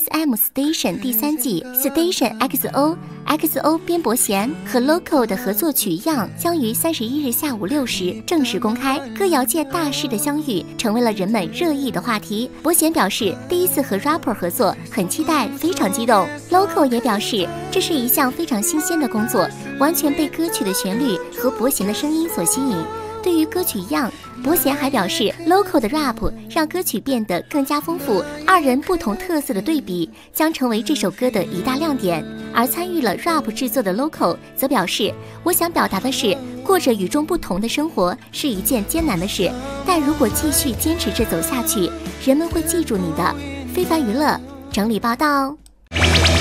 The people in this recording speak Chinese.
SM Station 第3季 Station XO 边伯贤和 Loco 的合作曲《样》将于31日下午6时正式公开。歌谣界大师的相遇成为了人们热议的话题。伯贤表示，第一次和 rapper 合作，很期待，非常激动。Loco 也表示，这是一项非常新鲜的工作，完全被歌曲的旋律和伯贤的声音所吸引。对于歌曲《样》，伯贤还表示 ，Loco 的 rap 让歌曲变得更加丰富，二人不同特色的对比将成为这首歌的一大亮点。而参与了 rap 制作的 Loco 则表示，我想表达的是，过着与众不同的生活是一件艰难的事，但如果继续坚持着走下去，人们会记住你的。非凡娱乐整理报道。